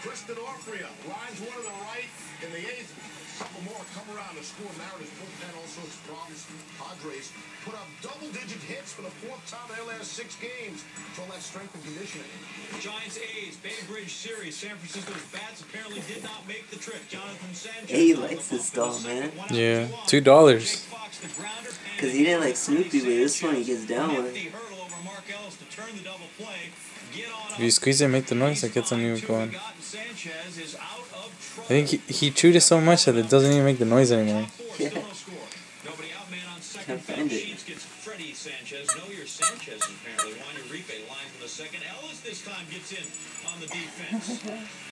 Lines one to the right in the eighth. A couple more come around to score. Mariners bullpen all sorts of problems. Padres put up double-digit hits for the fourth time in their last 6 games. It's all that strength and conditioning. Giants A's Bay Bridge series. San Francisco's bats apparently did not make the trip. Jonathan Sanchez. He likes this doll, man. Yeah, $2. Because he didn't like Snoopy, but this one he gets down with. If you squeeze it and make the noise, it gets a new going. I think he chewed it so much that it doesn't even make the noise anymore. Yeah. Can't find it. Freddie Sanchez, know your Sanchez apparently. Juan Uribe lines in the second. Ellis this time gets in on the defense.